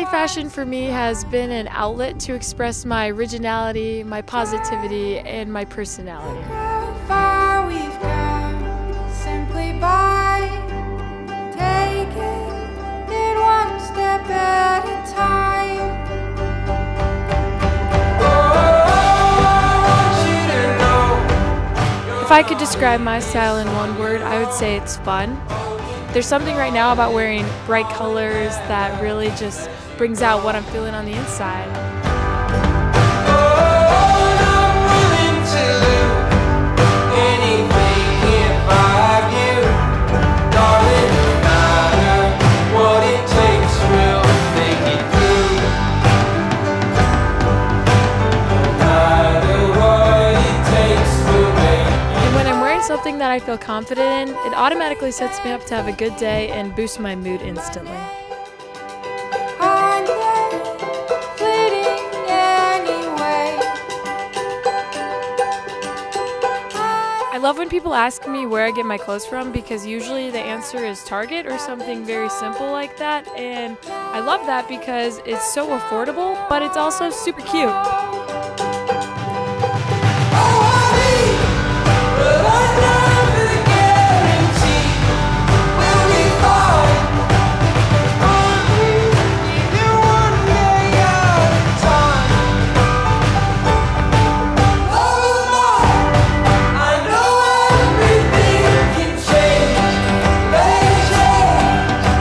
fashion for me has been an outlet to express my originality, my positivity, and my personality. How far we've come simply by taking it one step at a time. If I could describe my style in one word, I would say it's fun. There's something right now about wearing bright colors that really just brings out what I'm feeling on the inside. Something that I feel confident in, it automatically sets me up to have a good day and boosts my mood instantly. I love when people ask me where I get my clothes from because usually the answer is Target or something very simple like that, and I love that because it's so affordable, but it's also super cute.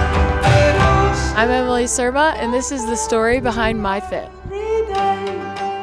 I'm Surma, and this is the story behind my fit.